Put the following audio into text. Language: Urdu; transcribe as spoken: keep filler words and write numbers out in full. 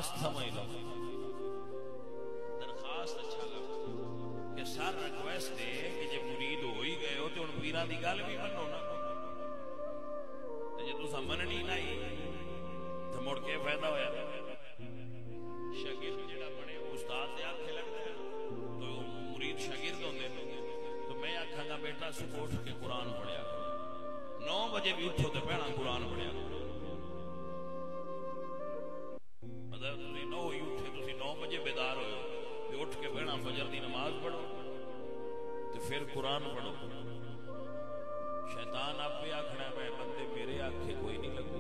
درخواست سمجھ لو، درخواست اچھا لگتا کہ سر ریکویسٹ ہے کہ جب مرید ہو ہی گئے ہو تو ہن پیراں دی گل بھی منو نا، تے جے تساں مننی نہیں تے مڑ کے فائدہ ہویا؟ شاگرد جڑا بنے استاد دے آکھے لگدا ہے تو مرید شاگرد ہوندے نے، تو میں آکھاں گا بیٹا صبح اٹھ کے قرآن پڑھیا کرو، نو بجے بھی اٹھو تے پہلا قرآن پڑھیا کرو، مطلب تسی نو ہی اٹھے، تسی نو بجے بیدار ہوئے تے اٹھ کے پہلا فجر دی نماز پڑھو تے پھر قرآن پڑھو۔ شیطان آپ پہ آکھنا ہے میں بندے میرے آکھے کوئی نہیں لگتا،